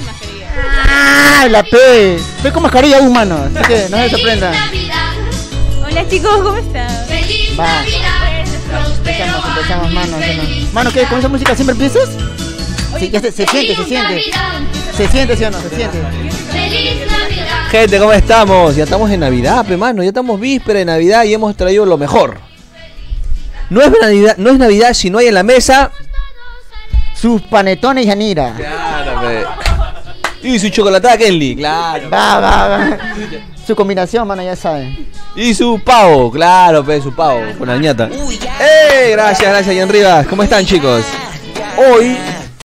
mascarilla. ¡Ah! La P. P con mascarilla aún, mano. Así que no se sorprendan. Hola chicos, ¿cómo están? Va. Empezamos, mano. Mano, ¿qué? ¿Con esa música siempre empiezas? Sí, ya se siente. Se siente, ¿sí o no? Se siente. Gente, ¿cómo estamos? Ya estamos en Navidad, mano. Ya estamos víspera de Navidad y hemos traído lo mejor. No es Navidad si no hay en la mesa sus panetones y Yanira. Claro, y su chocolatada Kenly, claro. Va. Su combinación, mano, ya saben. Y su pavo, claro, su pavo con la ñata. Gracias, Jan Rivas. ¿Cómo están, chicos? Hoy